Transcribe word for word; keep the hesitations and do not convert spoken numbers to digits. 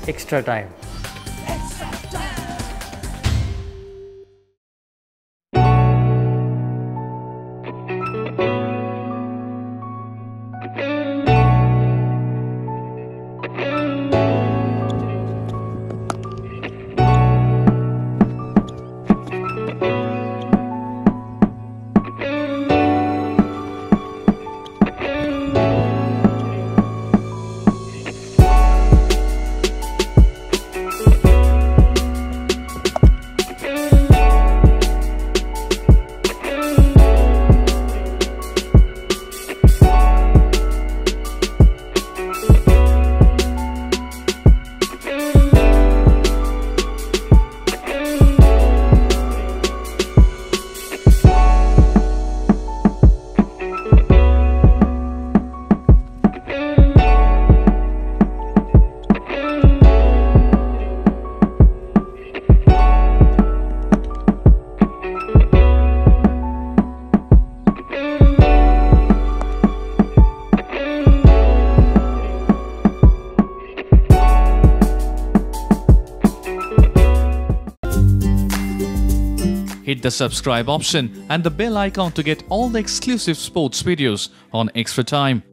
Extra Time. Hit the subscribe option and the bell icon to get all the exclusive sports videos on Extra Time.